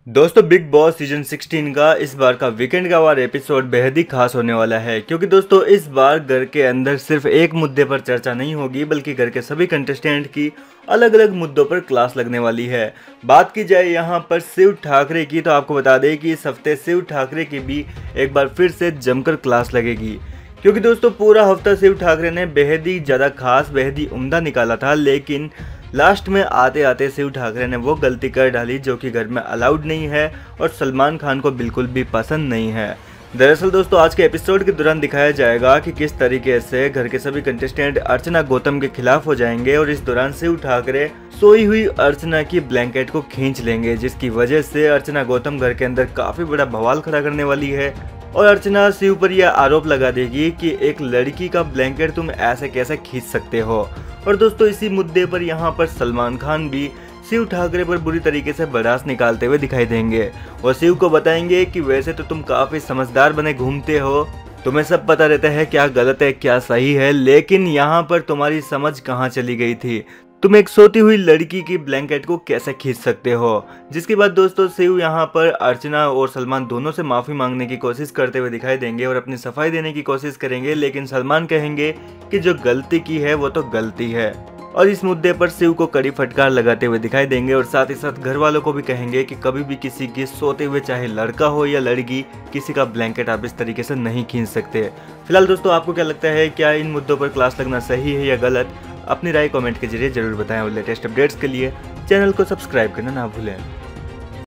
दोस्तों big boss season 16 का इस बार का वीकेंड का वार एपिसोड बेहद ही खास होने वाला है क्योंकि दोस्तों इस बार घर के अंदर सिर्फ एक मुद्दे पर चर्चा नहीं होगी बल्कि घर के सभी कंटेस्टेंट की अलग अलग मुद्दों पर क्लास लगने वाली है। बात की जाए यहाँ पर शिव ठाकरे की तो आपको बता दें कि इस हफ्ते शिव ठाकरे की भी एक बार फिर से जमकर क्लास लगेगी क्योंकि दोस्तों पूरा हफ्ता शिव ठाकरे ने बेहद ही ज़्यादा खास बेहद ही उम्दा निकाला था, लेकिन लास्ट में आते आते शिव ठाकरे ने वो गलती कर डाली जो कि घर में अलाउड नहीं है और सलमान खान को बिल्कुल भी पसंद नहीं है। दरअसल दोस्तों आज के एपिसोड के दौरान दिखाया जाएगा कि किस तरीके से घर के सभी कंटेस्टेंट अर्चना गौतम के खिलाफ हो जाएंगे और इस दौरान शिव ठाकरे सोई हुई अर्चना की ब्लैंकेट को खींच लेंगे, जिसकी वजह से अर्चना गौतम घर के अंदर काफी बड़ा बवाल खड़ा करने वाली है और अर्चना शिव पर यह आरोप लगा देगी कि एक लड़की का ब्लैंकेट तुम ऐसे कैसे खींच सकते हो। और दोस्तों इसी मुद्दे पर यहाँ पर सलमान खान भी शिव ठाकरे पर बुरी तरीके से भड़ास निकालते हुए दिखाई देंगे और शिव को बताएंगे कि वैसे तो तुम काफी समझदार बने घूमते हो, तुम्हें सब पता रहता है क्या गलत है क्या सही है, लेकिन यहाँ पर तुम्हारी समझ कहाँ चली गई थी, तुम एक सोती हुई लड़की की ब्लैंकेट को कैसे खींच सकते हो। जिसके बाद दोस्तों शिव यहाँ पर अर्चना और सलमान दोनों से माफ़ी मांगने की कोशिश करते हुए दिखाई देंगे और अपनी सफाई देने की कोशिश करेंगे, लेकिन सलमान कहेंगे कि जो गलती की है वो तो गलती है और इस मुद्दे पर शिव को कड़ी फटकार लगाते हुए दिखाई देंगे और साथ ही साथ घर वालों को भी कहेंगे कि कभी भी किसी के सोते हुए चाहे लड़का हो या लड़की किसी का ब्लैंकेट आप इस तरीके से नहीं खींच सकते। फिलहाल दोस्तों आपको क्या लगता है, क्या इन मुद्दों पर क्लास लगना सही है या गलत? अपनी राय कमेंट के जरिए जरूर बताएं और लेटेस्ट अपडेट्स के लिए चैनल को सब्सक्राइब करना ना भूलें।